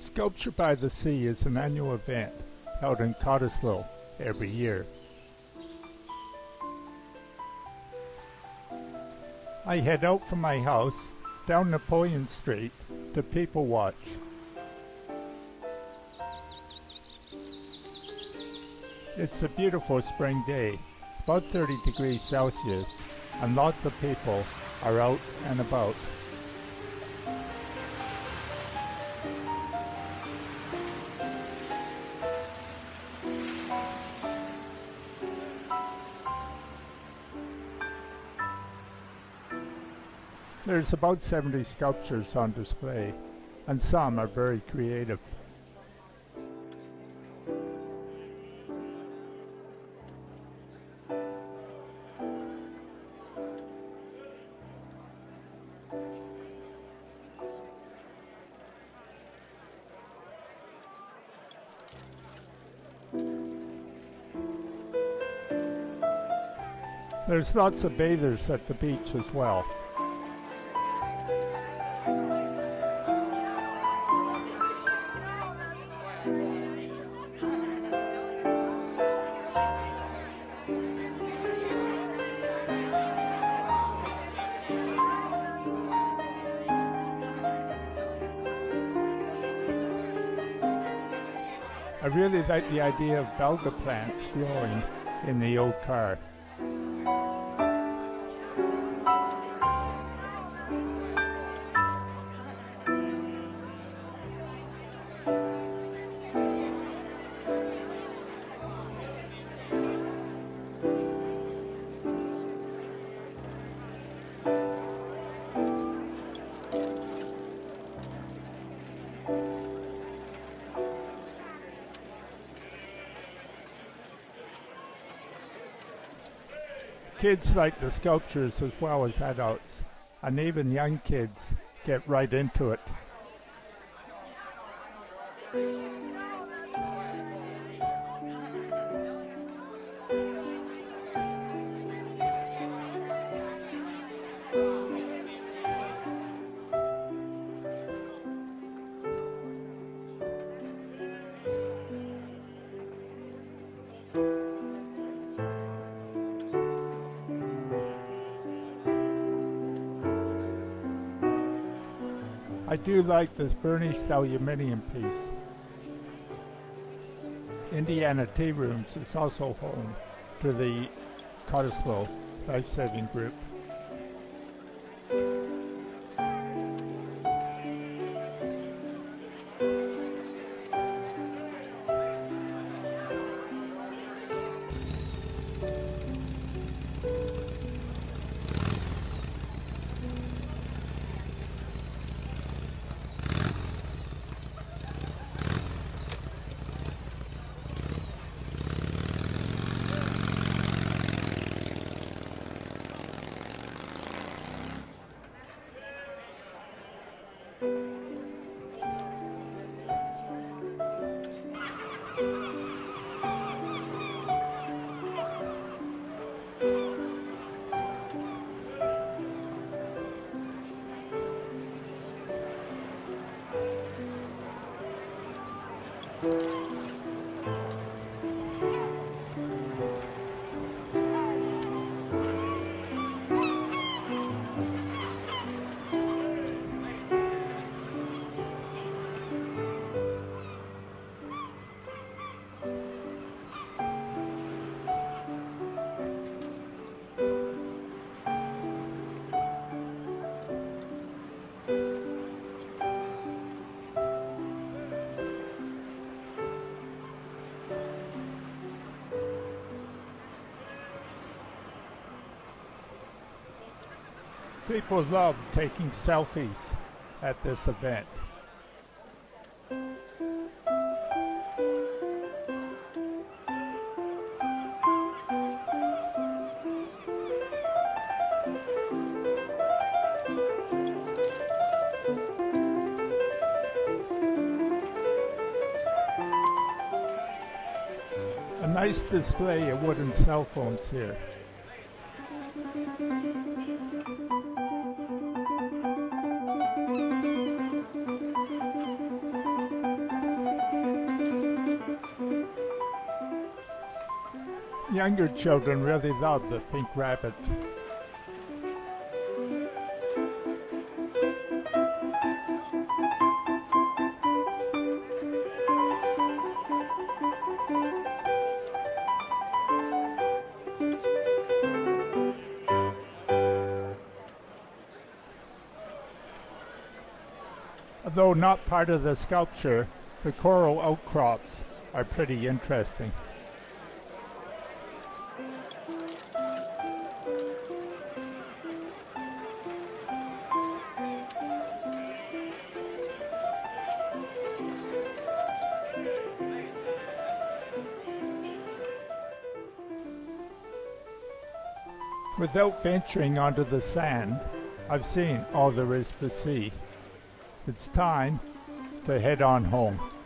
Sculpture by the Sea is an annual event held in Cottesloe every year. I head out from my house down Napoleon Street to people watch. It's a beautiful spring day, about 30 degrees Celsius, and lots of people are out and about. There's about 70 sculptures on display, and some are very creative. There's lots of bathers at the beach as well. I really like the idea of belga plants growing in the old car. Kids like the sculptures as well as adults, and even young kids get right into it. I do like this burnished aluminium piece. Indiana Tea Rooms is also home to the Cottesloe Life-Saving Group. People love taking selfies at this event. A nice display of wooden cell phones here. Younger children really love the pink rabbit. Although not part of the sculpture, the coral outcrops are pretty interesting. Without venturing onto the sand, I've seen all there is to see. It's time to head on home.